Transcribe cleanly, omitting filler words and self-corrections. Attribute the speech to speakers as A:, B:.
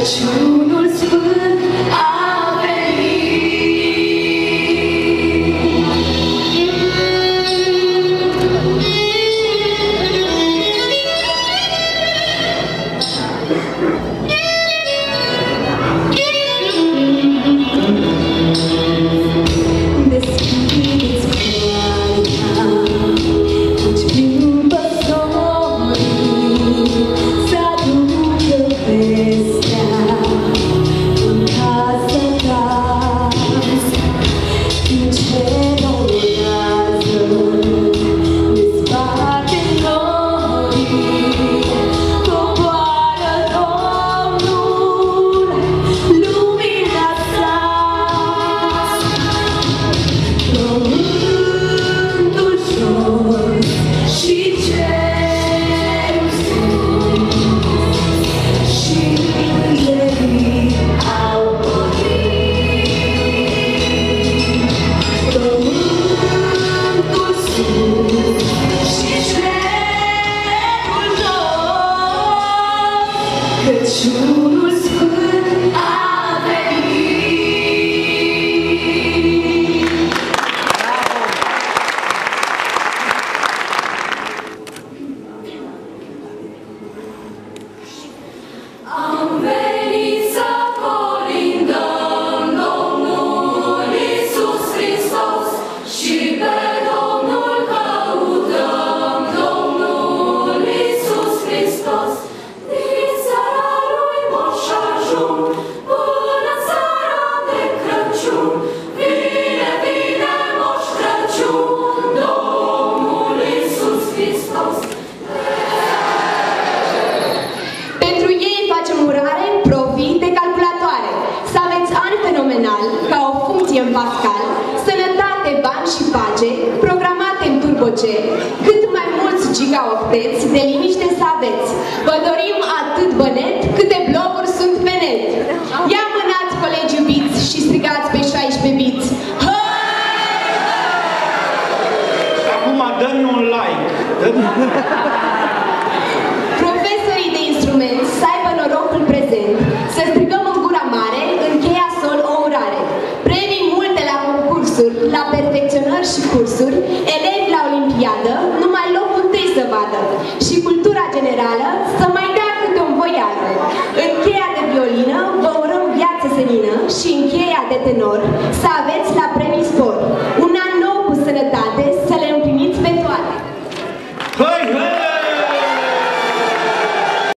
A: Crăciunul Sfânt a venit. Crăciunul Sfânt a venit. Am venit să colindăm Domnul Iisus Hristos și pe Domnul căutăm, Domnul Iisus Hristos. Din seara lui Moș Ajun până seara de Crăciun, vine, vine Moș Crăciun, Domnul Iisus Hristos.
B: Pentru ei facem urare, profit de calculatoare. Să aveți ani fenomenal, ca o funcție în Pascal, sănătate, bani și pace, programate în turboce, cât mai mulți gigaocteți de liniște să aveți. Vă dorim atât bănet, câte bloguri sunt pe net. Ia mânați, colegi iubiți, și strigați pe 16 biți.
C: Acum dă-mi un like.
B: Profesorii de instrument să aibă norocul prezent, să strigăm în gura mare, încheia sol o urare. Premii multe la concursuri, la perfecționări și cursuri, elevi la olimpiadă, numai locul întâi să vadă. Și cultura generală să mai dea câte o voială. Încheia de violină, vă urăm viață senină și încheia de tenor, să aveți la